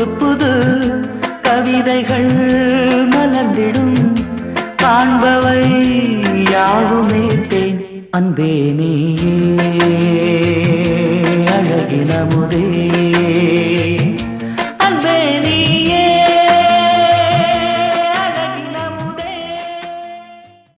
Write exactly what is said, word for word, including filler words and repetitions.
புது புது கவிதைகள் மலர்ந்திடும் காண்பவை யாவுமே தேன் அன்பே நீயே அழகின முதே